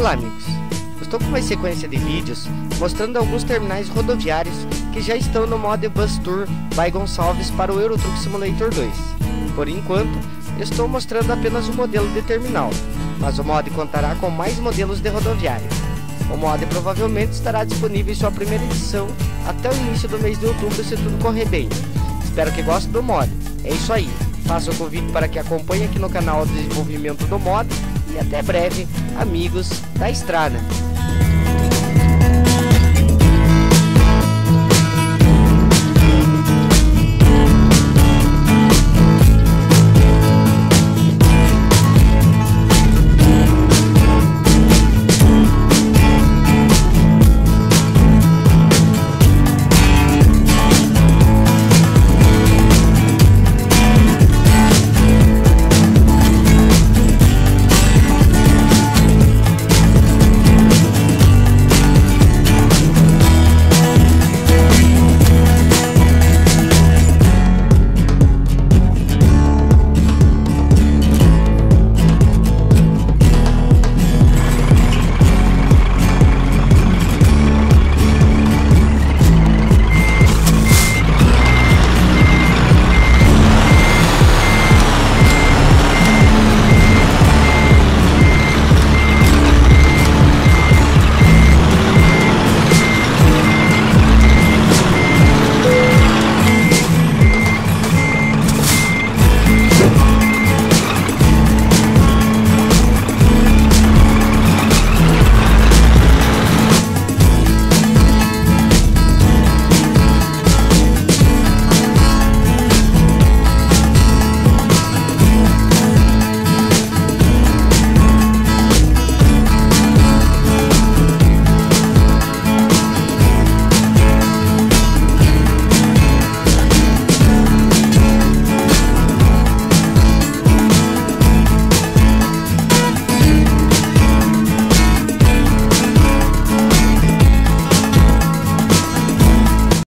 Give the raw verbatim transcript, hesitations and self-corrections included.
Olá amigos, estou com uma sequência de vídeos mostrando alguns terminais rodoviários que já estão no mod Bus Tour by Gonçalves para o Euro Truck Simulator dois. Por enquanto, estou mostrando apenas o modelo de terminal, mas o mod contará com mais modelos de rodoviária. O mod provavelmente estará disponível em sua primeira edição até o início do mês de outubro, se tudo correr bem. Espero que gostem do mod. É isso aí, faço o convite para que acompanhe aqui no canal o desenvolvimento do mod e até breve, amigos da estrada.